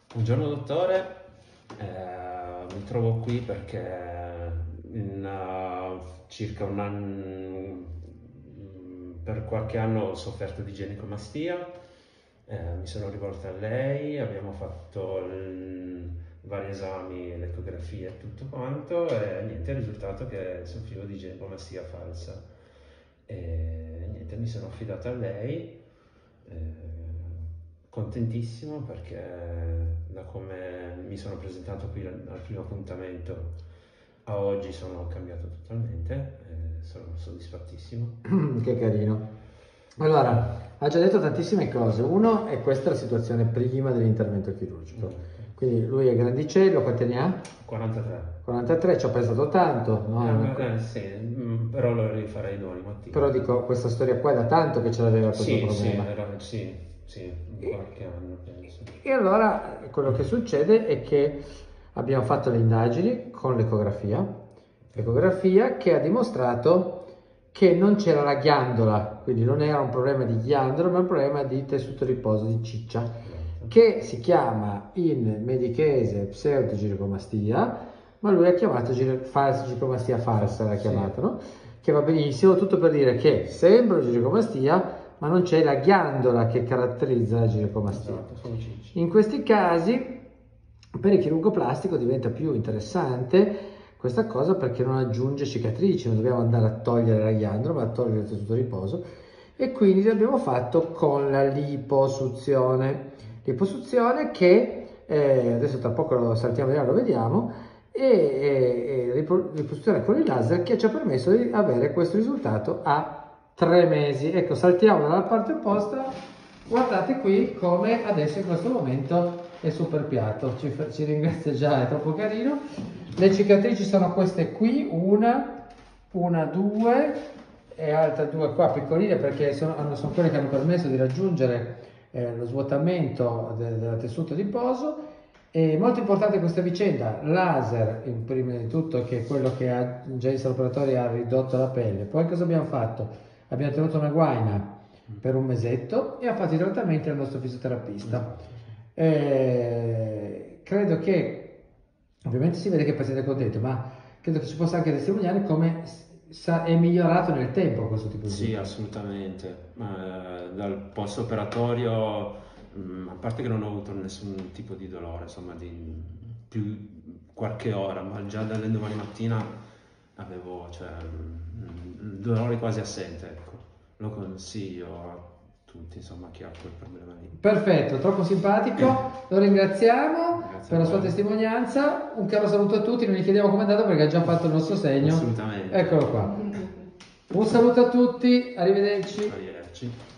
Buongiorno dottore, mi trovo qui perché in circa un anno, per qualche anno ho sofferto di ginecommastia, mi sono rivolta a lei, abbiamo fatto vari esami, l'ecografia e tutto quanto e niente, il risultato è che soffrivo di ginecommastia falsa e niente, mi sono affidato a lei. Contentissimo perché da come mi sono presentato qui al primo appuntamento a oggi sono cambiato totalmente, sono soddisfattissimo. Che carino. Allora, ha già detto tantissime cose. Uno è questa la situazione prima dell'intervento chirurgico. Quindi lui è grandicello, quanti anni ha? 43. 43, ci ho pensato tanto, no? Sì, però lo rifarei domani mattina. Però dico, questa storia qua è da tanto che ce l'aveva questo problema. Sì, qualche anno penso. E allora quello che succede è che abbiamo fatto le indagini con l'ecografia che ha dimostrato che non c'era la ghiandola, quindi non era un problema di ghiandola, ma un problema di tessuto adiposo, di ciccia, che si chiama in medichese pseudoginecomastia, ma lui ha chiamato ginecomastia falsa, l'ha chiamata, no? Che va benissimo, tutto per dire che sembra ginecomastia, ma non c'è la ghiandola che caratterizza la ginecomastia. In questi casi, per il chirurgo plastico diventa più interessante questa cosa perché non aggiunge cicatrici, non dobbiamo andare a togliere la ghiandola, ma a togliere il tessuto adiposo. E quindi l'abbiamo fatto con la liposuzione. Liposuzione che, adesso tra poco lo saltiamo via, lo vediamo, e liposuzione con il laser che ci ha permesso di avere questo risultato a 3 mesi. Ecco, saltiamo dalla parte opposta, guardate qui come adesso in questo momento è super piatto, ci ringrazia già, è troppo carino. Le cicatrici sono queste qui, una, due e altre due qua piccoline perché sono quelle che hanno permesso di raggiungere lo svuotamento del tessuto adiposo. E molto importante questa vicenda, laser prima di tutto, che è quello che già in sala operatoria ha ridotto la pelle. Poi cosa abbiamo fatto? Abbiamo tenuto una guaina per un mesetto e ha fatto i trattamenti al nostro fisioterapista. Credo che, ovviamente si vede che il paziente è contento, ma credo che ci possa anche testimoniare come è migliorato nel tempo questo tipo di... Sì, assolutamente. Dal post operatorio, a parte che non ho avuto nessun tipo di dolore, insomma, di più qualche ora, ma già dall'indomani mattina avevo, dolore quasi assente, ecco. Lo consiglio a tutti, insomma, chi ha quel problema lì. Perfetto, troppo simpatico, lo ringraziamo per la sua testimonianza. Un caro saluto a tutti, non gli chiediamo come è andato perché ha già fatto il nostro segno. Assolutamente. Eccolo qua. Un saluto a tutti, arrivederci. Arrivederci.